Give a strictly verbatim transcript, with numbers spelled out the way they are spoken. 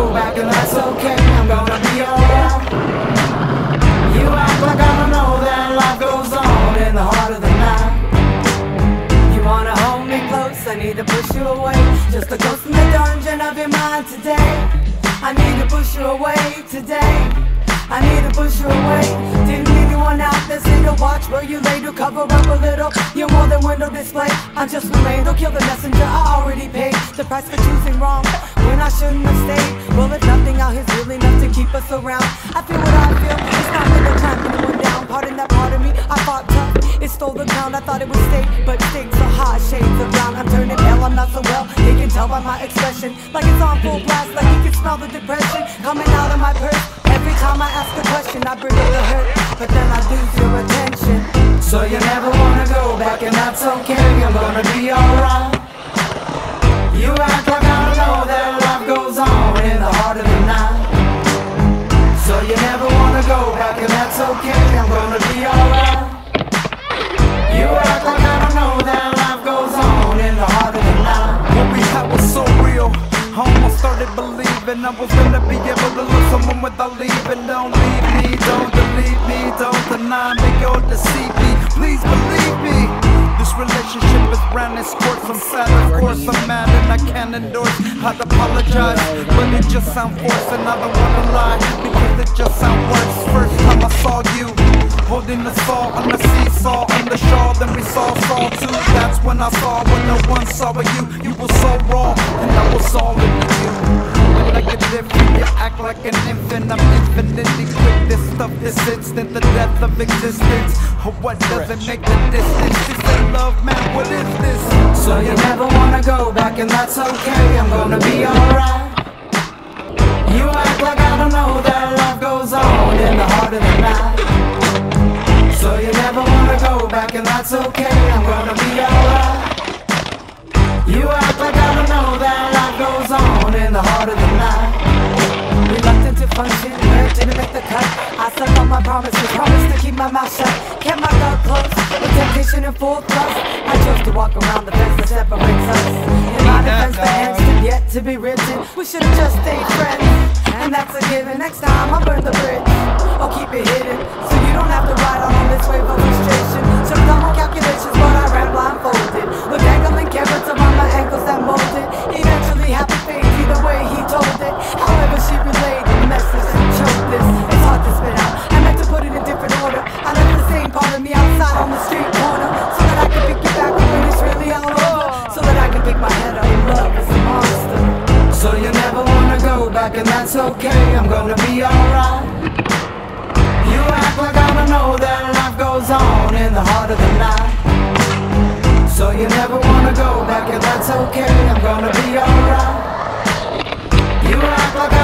go back and that's okay, I'm gonna be alright. You act like I don't know that life goes on in the heart of the night. You wanna hold me close, I need to push you away, just a ghost in the dungeon of your mind today. I need to push you away today. I need to push you away. Didn't leave you one out there, say to watch where you lay, to cover up a little. You're more than window display. I'm just remain, don't kill the messenger, I already paid the price for choosing wrong when I shouldn't have stayed. Well, if nothing out here's really enough to keep us around, I feel what I feel, it's not that I'm trying anyone down. Pardon that part of me, I fought tough, it stole the ground. I thought it would stay, but stakes are high, shades of brown. I'm turning pale, I'm not so well, you can tell by my expression, like it's on full blast, like you can smell the depression coming out of my purse. Every time I ask a question, I bring up the hurt, but then I lose your attention. So you never wanna go back, and that's okay, I'm gonna be alright. You act like I don't know that life goes on in the heart of the night. So you never wanna go back, and that's okay, I'm gonna be alright. You act like I don't know that life goes on in the heart of the night. What we had was so real, I almost started believing I was gonna be able to love someone without leaving. Don't leave me, don't delete me, don't deny me or deceive me, please believe me. This relationship is ran its course, I'm sad, of course I'm mad and I can't endorse. I'd apologize, but it just sounds forced, and I don't wanna lie, because it just sounds worse. First time I saw you, holding the saw on the seesaw, on the shawl, then we saw Saw too. That's when I saw what no one saw of you. You were so raw, and I was all into you. When I get different, you act like an infant. I'm infinitely quick, this stuff is instant, the death of existence. Oh, what doesn't make the distance? She said, love, man, what is this? So you never wanna go back, and that's okay, I'm gonna be alright. You act like I don't know that life goes on in the heart of the night. So you never wanna go back, and that's okay, I'm gonna be alright. You act like I don't know that life goes on in the heart of the night. Reluctant to function, where didn't make the cut. I stuck on my promises, promised to keep my mouth shut, kept my gut close, with temptation in full thrust. I chose to walk around the fence that separates us. In my defense, the ends have yet to be written. We should've just stayed friends, and that's a given. Next time I'll burn the bridge, I'll keep it hidden, so you don't have to ride on this wave of frustration. Took all my calculations, but I ran blindfolded, with dangling carrots around my ankles that molded. Eventually happy fades, either way he told it. However she relayed the message and choked this. It's hard to spit out, I meant to put it in different order. I left the same part of me outside on the street corner, so that I could pick it back when it's really all over, so that I could pick my head up. Love is a monster. So you never wanna go back, and that's okay, I'm gonna be alright. You act like I don't know that life goes on in the heart of the night. So you never wanna go back, and that's okay, I'm gonna be alright. You act like I